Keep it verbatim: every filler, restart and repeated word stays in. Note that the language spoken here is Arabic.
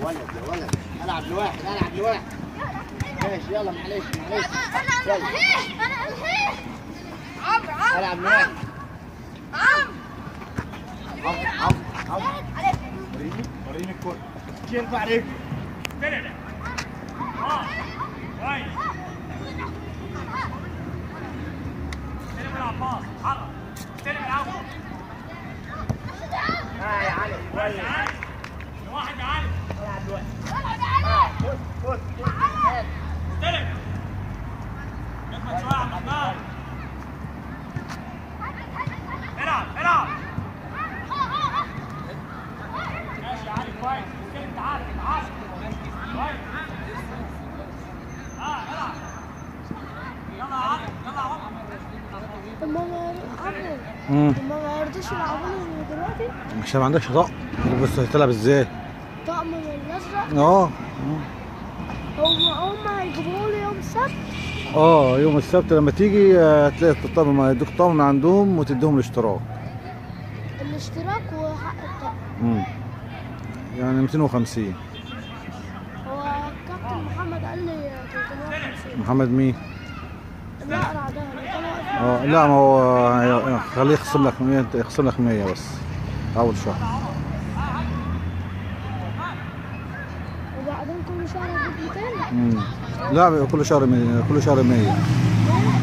ولد يا ولد، العب لواحد العب لواحد. ماشي يلا معلش معلش. انا الهيه انا الهيه. عمرو عمرو العب لواحد. عمرو عمرو عمرو عمرو. وريني وريني الكورة. مش ينفع رجلي. استلم. اه كويس. استلم العب باص اتحرك. استلم العب. اه يا علي كويس. واحد يا علي. العب لواحد. اه خد خد خد. استلم. اخبط شويه يا عبد الرحمن. العب العب. ماشي يا علي كويس. استلم تعال تعال. كويس. اه العب. يلا يا علي يلا يا عمر. هما ما عمرو امم هما ما يرضوش يلعبونا دلوقتي. عشان ما عندكش طقم. بص هتلعب ازاي؟ طقم من الازرق. اه هما هما هيجيبوه لي يوم السبت. اه يوم السبت لما تيجي آه، هتلاقي الطقم يدوك طقم من عندهم وتديهم الاشتراك. الاشتراك وحق الطقم. امم يعني مئتين وخمسين. هو الكابتن محمد قال لي ثلاثمية وخمسين. محمد مين؟ الأقرع ده اللي كان واقف اه لا ما هو هي- خليه يخصم لك مية، يخصم لك مية بس اول شهر. وبعدين كل شهر اجيب ميتين. امم لا كل شهر مية، كل شهر مية.